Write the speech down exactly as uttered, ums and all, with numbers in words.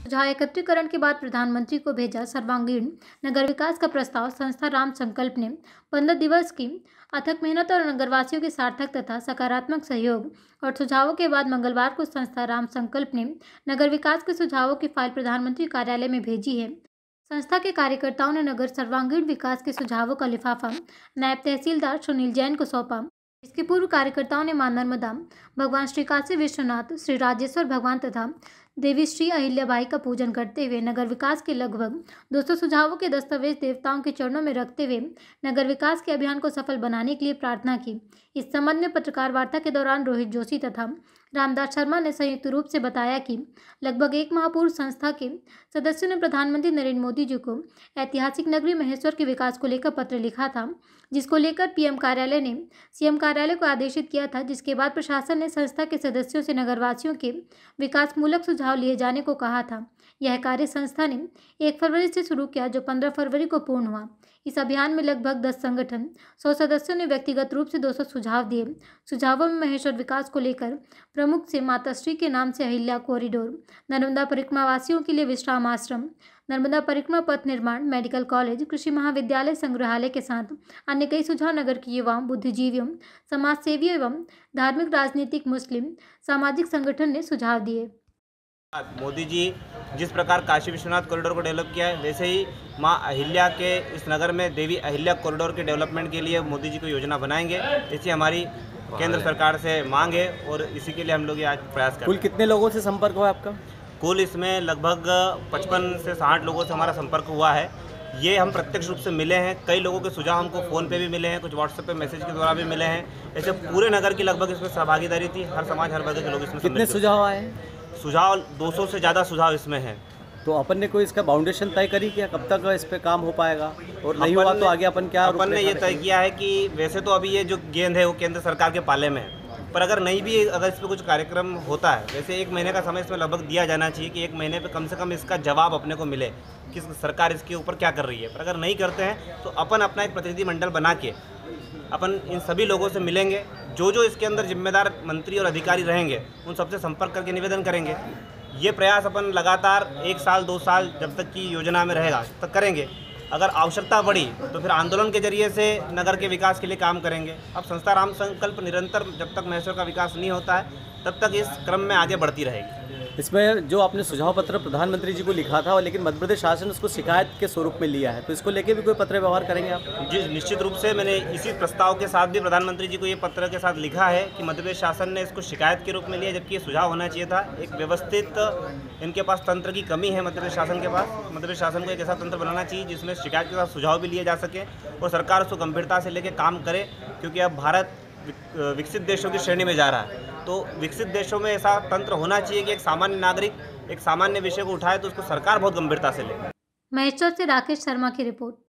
सुझाव एकत्रीकरण के बाद प्रधानमंत्री को भेजा सर्वांगीण नगर विकास का प्रस्ताव। संस्था राम संकल्प ने पंद्रह दिवस की अथक मेहनत और नगरवासियों के सार्थक तथा सकारात्मक सहयोग और सुझावों के बाद मंगलवार को संस्था राम संकल्प ने नगर विकास के सुझावों की फाइल प्रधानमंत्री कार्यालय में भेजी है। संस्था के कार्यकर्ताओं ने नगर सर्वांगीण विकास के सुझावों का लिफाफा नायब तहसीलदार सुनील जैन को सौंपा। इसके पूर्व कार्यकर्ताओं ने मां नर्मदा, भगवान श्री काशी विश्वनाथ, श्री राजेश्वर भगवान तथा देवी श्री अहिल्याबाई का पूजन करते हुए नगर विकास के लगभग दो सौ सुझावों के दस्तावेज देवताओं के चरणों में रखते हुए नगर विकास के अभियान को सफल बनाने के लिए प्रार्थना की। इस संबंध में पत्रकार वार्ता के दौरान रोहित जोशी तथा रामदास शर्मा ने संयुक्त रूप से बताया कि लगभग एक माह पूर्व संस्था के सदस्यों ने प्रधानमंत्री नरेंद्र मोदी जी को ऐतिहासिक नगरी महेश्वर के विकास को लेकर पत्र लिखा था, जिसको लेकर पीएम कार्यालय ने सीएम कार्यालय को आदेशित किया था, जिसके बाद प्रशासन ने संस्था के सदस्यों से नगरवासियों के विकासमूलक सुझाव लिए जाने को कहा था। यह कार्य संस्था ने एक फरवरी से शुरू किया, जो पंद्रह फरवरी को पूर्ण हुआ। इस अभियान में लगभग दस संगठन, सौ सदस्यों ने व्यक्तिगत रूप से दो सौ सुझाव दिए। सुझावों में महेश्वर विकास को लेकर प्रमुख से माताश्री के नाम से अहिल्या कॉरिडोर, नर्मदा परिक्रमा वासियों के लिए विश्राम आश्रम, नर्मदा परिक्रमा पथ निर्माण, मेडिकल कॉलेज, कृषि महाविद्यालय, संग्रहालय के साथ अन्य कई सुझाव नगर के युवाओं, बुद्धिजीवियों, समाज सेवियों एवं धार्मिक, राजनीतिक, मुस्लिम सामाजिक संगठन ने सुझाव दिए। मोदी जी जिस प्रकार काशी विश्वनाथ कॉरिडोर को डेवलप किया है, वैसे ही मां अहिल्या के इस नगर में देवी अहिल्या कॉरिडोर के डेवलपमेंट के लिए मोदी जी को योजना बनाएंगे। ऐसी हमारी केंद्र सरकार से मांग है और इसी के लिए हम लोग ये आज प्रयास कर रहे हैं। कुल कितने लोगों से संपर्क हुआ आपका? कुल इसमें लगभग पचपन से साठ लोगों से हमारा संपर्क हुआ है। ये हम प्रत्यक्ष रूप से मिले हैं। कई लोगों के सुझाव हमको फ़ोन पे भी मिले हैं, कुछ व्हाट्सएप पे मैसेज के द्वारा भी मिले हैं। ऐसे पूरे नगर की लगभग इसमें सहभागीदारी थी। हर समाज, हर वर्ग के लोग इसमें। कितने सुझाव आए? सुझाव दो सौ से ज़्यादा सुझाव इसमें हैं। तो अपन ने कोई इसका बाउंडेशन तय करी क्या, कब तक इस पे काम हो पाएगा, और नहीं हुआ तो आगे अपन क्या? अपन ने ये तय किया है कि वैसे तो अभी ये जो गेंद है वो केंद्र सरकार के पाले में है, पर अगर नहीं भी अगर इस पर कुछ कार्यक्रम होता है, वैसे एक महीने का समय इसमें लगभग दिया जाना चाहिए कि एक महीने पे कम से कम इसका जवाब अपने को मिले कि सरकार इसके ऊपर क्या कर रही है। पर अगर नहीं करते हैं तो अपन अपना एक प्रतिनिधि मंडल बना के अपन इन सभी लोगों से मिलेंगे। जो जो इसके अंदर जिम्मेदार मंत्री और अधिकारी रहेंगे उन सबसे संपर्क करके निवेदन करेंगे। ये प्रयास अपन लगातार एक साल दो साल जब तक की योजना में रहेगा तब करेंगे। अगर आवश्यकता पड़ी तो फिर आंदोलन के जरिए से नगर के विकास के लिए काम करेंगे। अब संस्था राम संकल्प निरंतर जब तक महेश्वर का विकास नहीं होता है तब तक इस क्रम में आगे बढ़ती रहेगी। इसमें जो आपने सुझाव पत्र प्रधानमंत्री जी को लिखा था, लेकिन मध्य प्रदेश शासन उसको शिकायत के स्वरूप में लिया है, तो इसको लेके भी कोई पत्र व्यवहार करेंगे आप? जी निश्चित रूप से मैंने इसी प्रस्ताव के साथ भी प्रधानमंत्री जी को ये पत्र के साथ लिखा है कि मध्य प्रदेश शासन ने इसको शिकायत के रूप में लिया, जबकि ये सुझाव होना चाहिए था। एक व्यवस्थित इनके पास तंत्र की कमी है मध्य प्रदेश शासन के पास। मध्य प्रदेश शासन को एक ऐसा तंत्र बनाना चाहिए जिसमें शिकायत के साथ सुझाव भी लिए जा सके और सरकार उसको गंभीरता से लेकर काम करे, क्योंकि अब भारत विकसित देशों की श्रेणी में जा रहा है। तो विकसित देशों में ऐसा तंत्र होना चाहिए कि एक सामान्य नागरिक एक सामान्य विषय को उठाए तो उसको सरकार बहुत गंभीरता से ले। महेश्वर से राकेश शर्मा की रिपोर्ट।